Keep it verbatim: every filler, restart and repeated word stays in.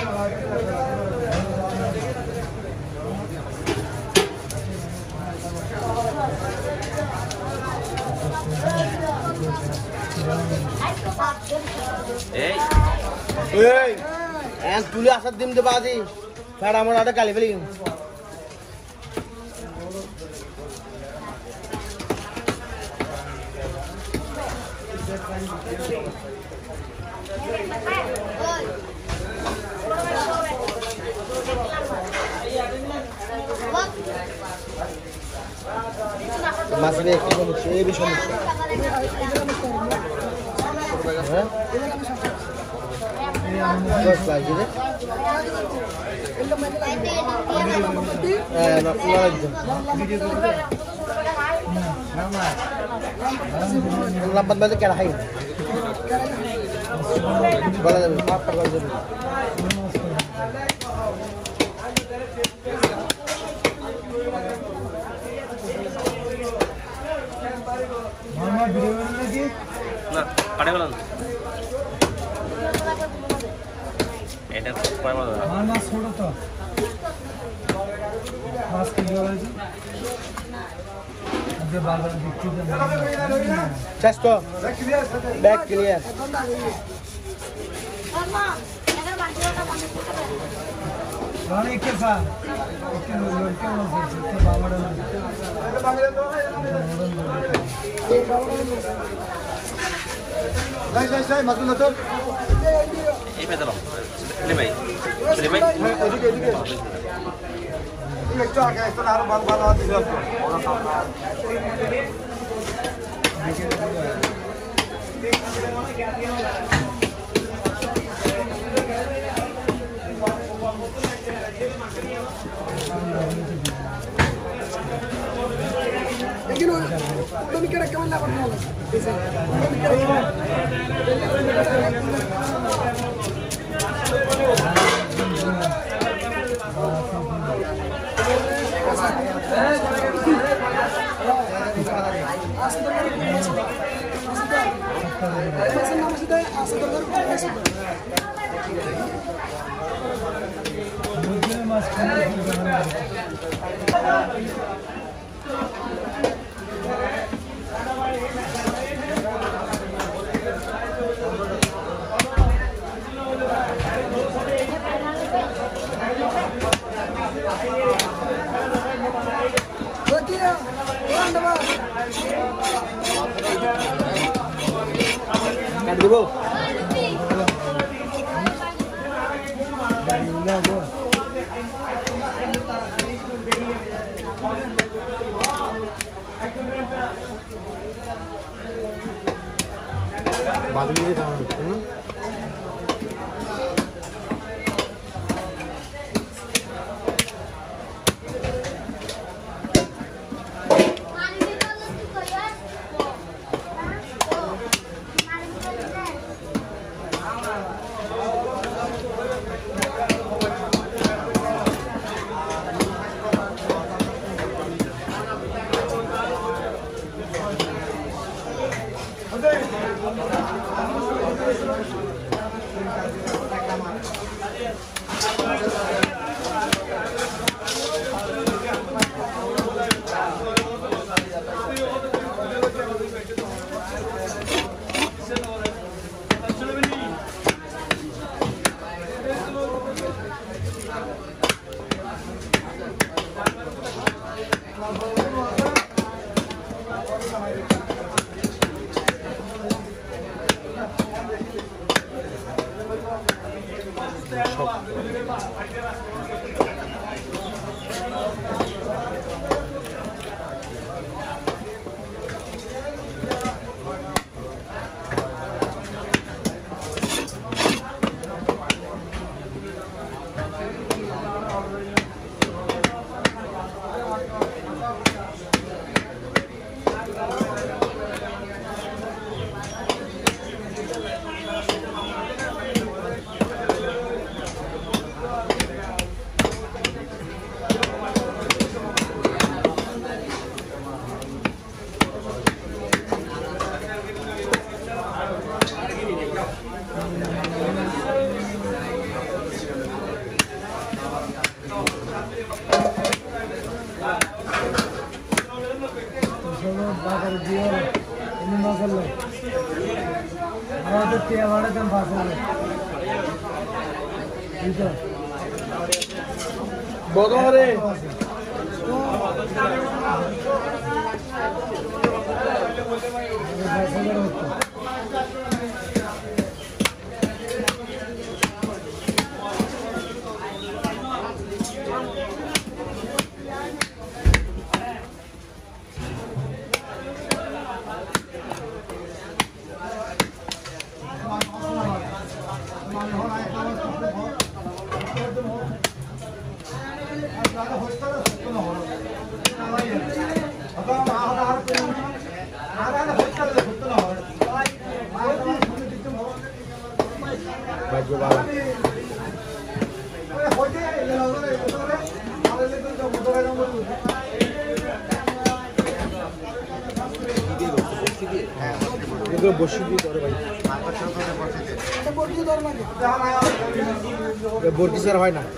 এই এই এন তুলে আসার দিন দে বাজি ফের আমার আটা কালি ফেলি মাসে একটু সমস্যা এই বিষয় সমস্যা হ্যাঁ দশ লাখ দিলে হ্যাঁ না lambat balik ke rahim bola jabe apa bola jabe mama video lagi na kade bolan এটা কয় বলা না না ছোট তো মাছ কি বলা জি যে বারবার বিক্রি দেন চেষ্টা ব্যাক ক্লিয়ার মামা এখানে বান্ডিটা বন্ধ করতে রানী কে সা ওকে লড়কে মধ্যে যে বাবাড়া না এটা বাংলা তো এই বাবাড়া যাই যাই যাই মাতুল না তো এই পেদালো লে ভাই লে ভাই এদিকে এদিকে একটু আগে একটু আরো ভালো ভালো আছে ওরা সামনে लेकिन तुम क्या रखा वाला करने वाला Admirable. बादली के दाम টিয়া ভাড়া দাম পাঁচ হাজার বদরে বসি দিয়ে ধরে ভাই বর্তি স্যার হয় না